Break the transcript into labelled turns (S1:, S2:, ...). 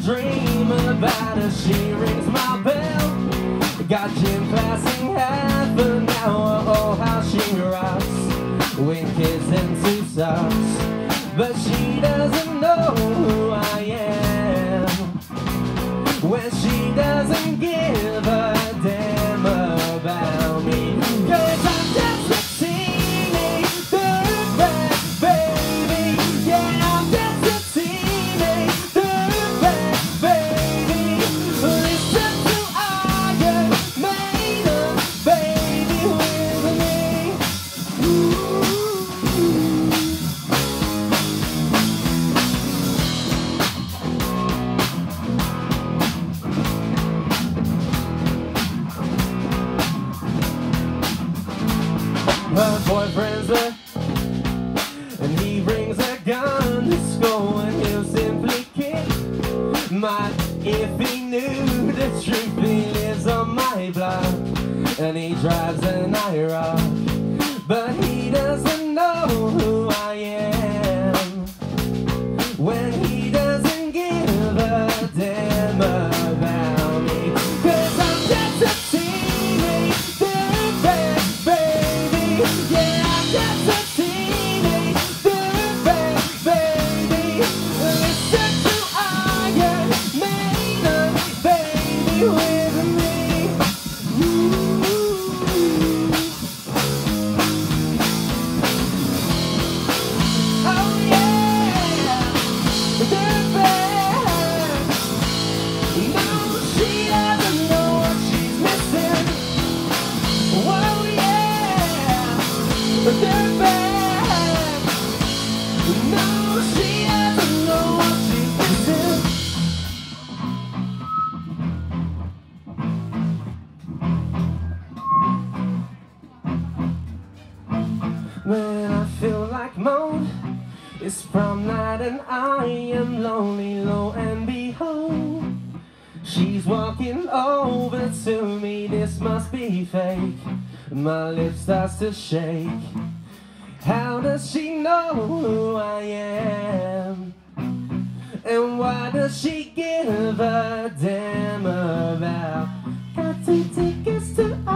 S1: dream about her, she rings my bell. Got gym class in half an hour, oh how she rocks, with kids and 2 socks. But she doesn't know who I am, when she doesn't give a damn about me. 'Cause I'm just a teenage dirtbag, baby. Yeah, I'm just a teenage dirtbag, baby. Listen to Iron Maiden, baby, with me. Her boyfriend's there, and he brings a gun to school, and he'll simply kick my if he knew the truth. He lives on my block, and he drives an IROC, but he doesn't know who I am, when he doesn't give a damn about me. 'Cause I'm just a teenage dirtbag, baby. Yeah, I'm just a teenage dirtbag, baby. Listen to Iron Maiden, baby, with me. Oh yeah, dirtbag. No, she doesn't know what she's missing. Whoa, yeah, dirtbag. No, she doesn't know what she's missing. When I feel like moan, it's prom night and I am lonely, lo and behold, she's walking over to me. This must be fake. My lip starts to shake. How does she know who I am? And why does she give a damn about? Got 2 tickets to